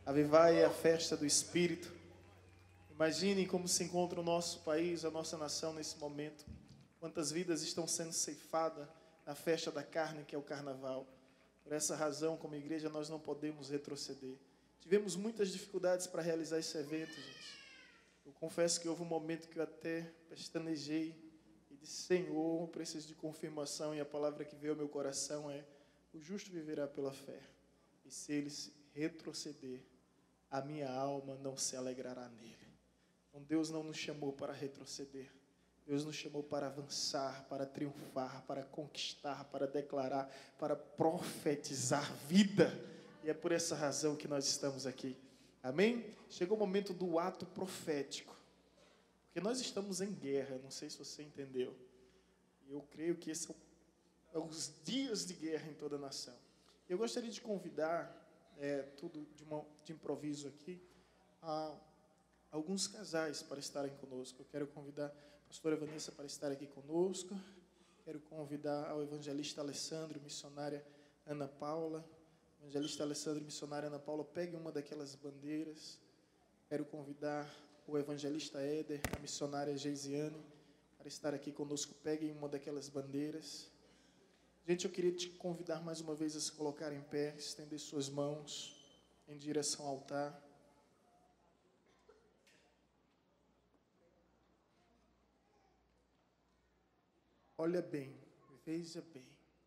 Avivai é a festa do Espírito. Imaginem como se encontra o nosso país, a nossa nação nesse momento. Quantas vidas estão sendo ceifadas na festa da carne, que é o carnaval. Por essa razão, como igreja, nós não podemos retroceder. Tivemos muitas dificuldades para realizar esse evento, gente. Eu confesso que houve um momento que eu até pestanejei e disse: Senhor, preciso de confirmação, e a palavra que veio ao meu coração é: o justo viverá pela fé, e se ele retroceder, a minha alma não se alegrará nele. Então Deus não nos chamou para retroceder. Deus nos chamou para avançar, para triunfar, para conquistar, para declarar, para profetizar vida. E é por essa razão que nós estamos aqui. Amém? Chegou o momento do ato profético. Porque nós estamos em guerra, não sei se você entendeu. E eu creio que esses são os dias de guerra em toda a nação. Eu gostaria de convidar, tudo de improviso aqui, alguns casais para estarem conosco. Eu quero convidar a pastora Vanessa para estar aqui conosco. Quero convidar ao evangelista Alessandro, missionária Ana Paula. Evangelista Alessandro, missionária Ana Paula, pegue uma daquelas bandeiras. Quero convidar o evangelista Éder, a missionária Geisiane, para estar aqui conosco. Peguem uma daquelas bandeiras. Gente, eu queria te convidar mais uma vez a se colocar em pé, estender suas mãos em direção ao altar. Olha bem, veja bem.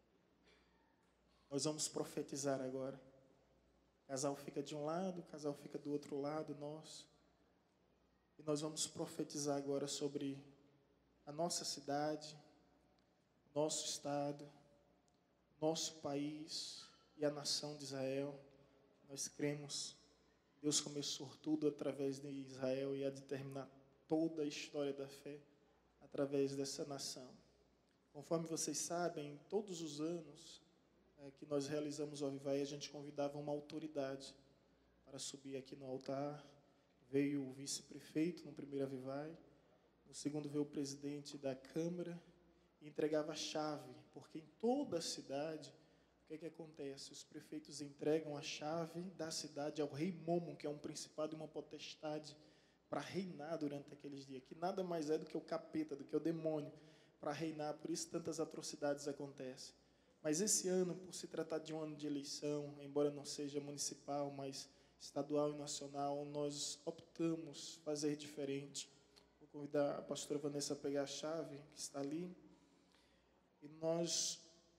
Nós vamos profetizar agora. O casal fica de um lado, o casal fica do outro lado, nós. E nós vamos profetizar agora sobre a nossa cidade, nosso estado, nosso país e a nação de Israel. Nós cremos que Deus começou tudo através de Israel e há de terminar toda a história da fé através dessa nação. Conforme vocês sabem, todos os anos que nós realizamos o Avivai, a gente convidava uma autoridade para subir aqui no altar. Veio o vice-prefeito no primeiro Avivai, no segundo veio o presidente da Câmara e entregava a chave, porque em toda a cidade, o que acontece? Os prefeitos entregam a chave da cidade ao rei Momo, que é um principado e uma potestade, para reinar durante aqueles dias, que nada mais é do que o capeta, do que o demônio, para reinar. Por isso tantas atrocidades acontecem. Mas esse ano, por se tratar de um ano de eleição, embora não seja municipal, mas estadual e nacional, nós optamos fazer diferente. Vou convidar a pastora Vanessa a pegar a chave que está ali. E nós,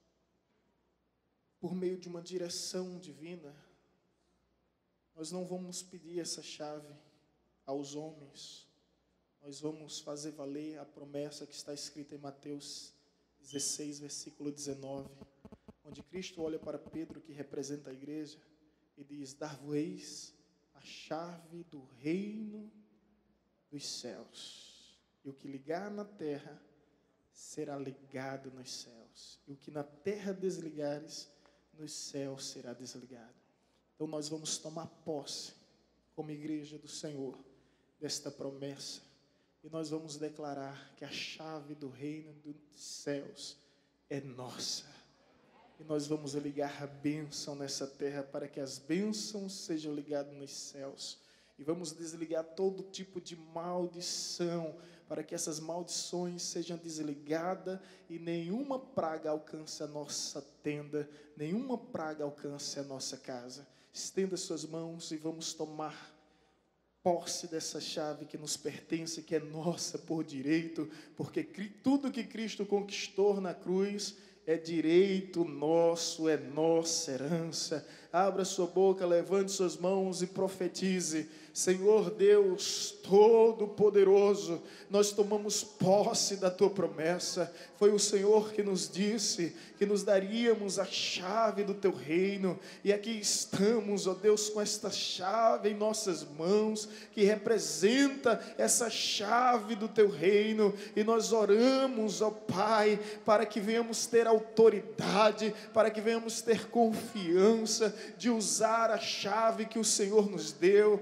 por meio de uma direção divina, nós não vamos pedir essa chave aos homens. Nós vamos fazer valer a promessa que está escrita em Mateus 16, versículo 19, onde Cristo olha para Pedro, que representa a igreja, e diz: dar-vos-eis a chave do reino dos céus. E o que ligar na terra será ligado nos céus. E o que na terra desligares, nos céus será desligado. Então nós vamos tomar posse, como igreja do Senhor, desta promessa. E nós vamos declarar que a chave do reino dos céus é nossa. E nós vamos ligar a bênção nessa terra para que as bênçãos sejam ligadas nos céus. E vamos desligar todo tipo de maldição, para que essas maldições sejam desligadas e nenhuma praga alcance a nossa tenda, nenhuma praga alcance a nossa casa. Estenda suas mãos e vamos tomar posse dessa chave que nos pertence, que é nossa por direito, porque tudo que Cristo conquistou na cruz é direito nosso, é nossa herança. Abra sua boca, levante suas mãos e profetize: Senhor Deus Todo-Poderoso, nós tomamos posse da Tua promessa. Foi o Senhor que nos disse que nos daríamos a chave do Teu reino. E aqui estamos, ó Deus, com esta chave em nossas mãos, que representa essa chave do Teu reino. E nós oramos, ó Pai, para que venhamos ter autoridade, para que venhamos ter confiança de usar a chave que o Senhor nos deu, porque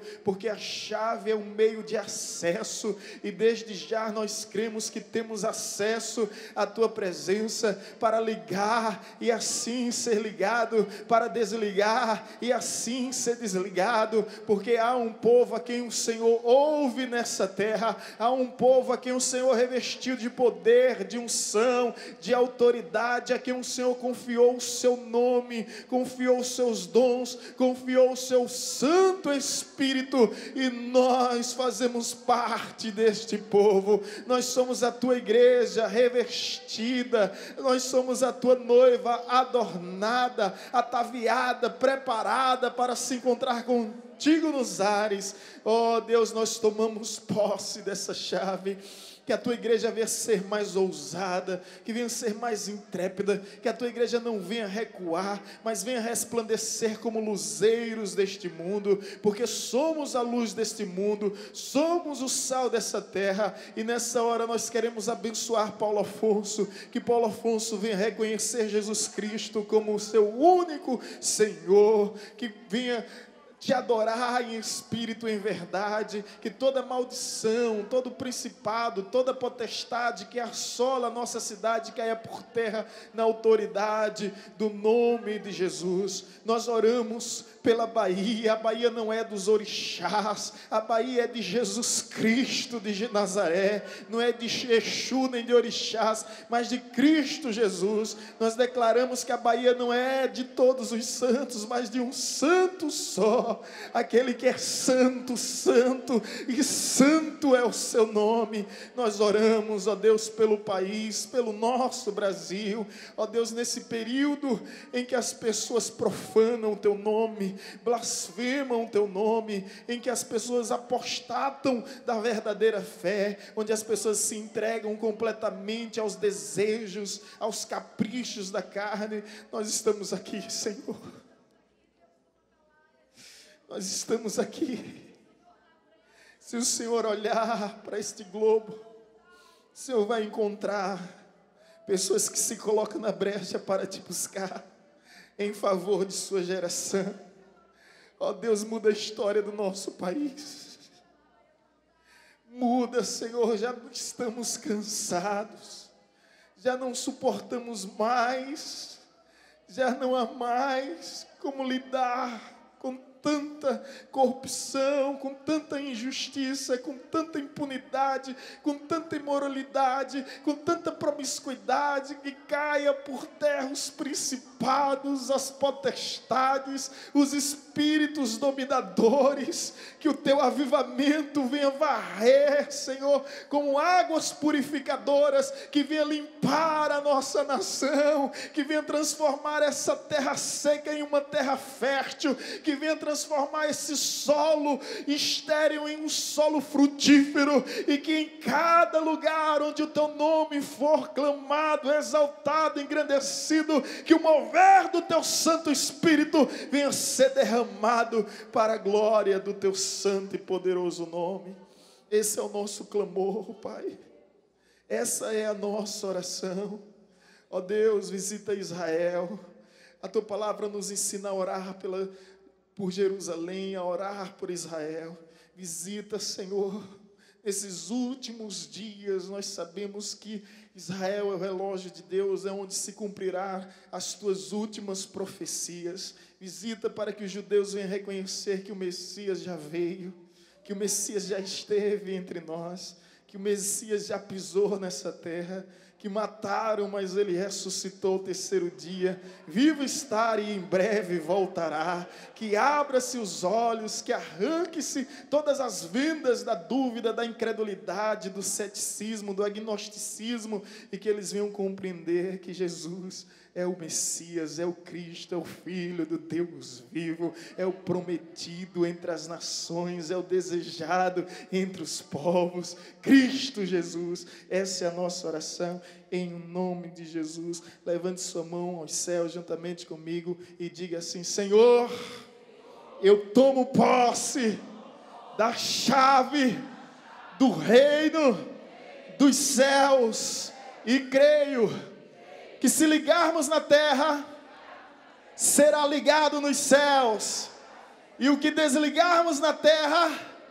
porque a chave é um meio de acesso, e desde já nós cremos que temos acesso à tua presença para ligar e assim ser ligado, para desligar e assim ser desligado, porque há um povo a quem o Senhor ouve nessa terra, há um povo a quem o Senhor revestiu de poder, de unção, de autoridade, a quem o Senhor confiou o seu nome, confiou os seus dons, confiou o seu Santo Espírito, e nós fazemos parte deste povo. Nós somos a tua igreja revestida, nós somos a tua noiva adornada, ataviada, preparada para se encontrar contigo nos ares. Oh Deus, nós tomamos posse dessa chave. Que a tua igreja venha ser mais ousada, que venha ser mais intrépida, que a tua igreja não venha recuar, mas venha resplandecer como luzeiros deste mundo, porque somos a luz deste mundo, somos o sal dessa terra, e nessa hora nós queremos abençoar Paulo Afonso, que Paulo Afonso venha reconhecer Jesus Cristo como o seu único Senhor, que venha te adorar em espírito e em verdade, que toda maldição, todo principado, toda potestade que assola a nossa cidade caia por terra na autoridade do nome de Jesus. Nós oramos pela Bahia. A Bahia não é dos orixás, a Bahia é de Jesus Cristo de Nazaré, não é de Exu nem de orixás, mas de Cristo Jesus. Nós declaramos que a Bahia não é de todos os santos, mas de um santo só, aquele que é santo, santo, e santo é o seu nome. Nós oramos, ó Deus, pelo país, pelo nosso Brasil, ó Deus, nesse período em que as pessoas profanam o teu nome, blasfemam o teu nome, em que as pessoas apostatam da verdadeira fé, onde as pessoas se entregam completamente aos desejos, aos caprichos da carne. Nós estamos aqui, Senhor. Nós estamos aqui. Se o Senhor olhar para este globo, o Senhor vai encontrar pessoas que se colocam na brecha para te buscar em favor de sua geração. Ó Deus, muda a história do nosso país. Muda, Senhor, já estamos cansados, já não suportamos mais, já não há mais como lidar com tanta corrupção, com tanta injustiça, com tanta impunidade, com tanta imoralidade, com tanta promiscuidade, que caia por terra os principados, as potestades, os espíritos dominadores, que o teu avivamento venha varrer, Senhor, como águas purificadoras, que venha limpar a nossa nação, que venha transformar essa terra seca em uma terra fértil, que venha transformar esse solo estéril em um solo frutífero, e que em cada lugar onde o teu nome for clamado, exaltado, engrandecido, que o mover do teu Santo Espírito venha ser derramado para a glória do teu santo e poderoso nome. Esse é o nosso clamor, Pai. Essa é a nossa oração. Ó Deus, visita Israel. A tua palavra nos ensina a orar por Jerusalém, a orar por Israel. Visita, Senhor, nesses últimos dias. Nós sabemos que Israel é o relógio de Deus, é onde se cumprirá as tuas últimas profecias. Visita para que os judeus venham reconhecer que o Messias já veio, que o Messias já esteve entre nós, que o Messias já pisou nessa terra, que mataram, mas ele ressuscitou ao terceiro dia, vivo está e em breve voltará. Que abra-se os olhos, que arranque-se todas as vendas da dúvida, da incredulidade, do ceticismo, do agnosticismo, e que eles venham compreender que Jesus é o Messias, é o Cristo, é o Filho do Deus vivo, é o prometido entre as nações, é o desejado entre os povos, Cristo Jesus. Essa é a nossa oração, em nome de Jesus. Levante sua mão aos céus juntamente comigo e diga assim: Senhor, eu tomo posse da chave do reino dos céus e creio que se ligarmos na terra, será ligado nos céus, e o que desligarmos na terra,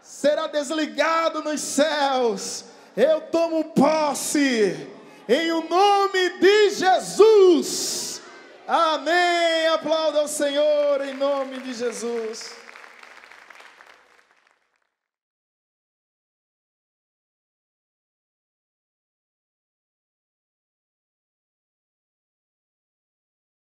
será desligado nos céus. Eu tomo posse, em o nome de Jesus. Amém. Aplauda ao Senhor, em nome de Jesus.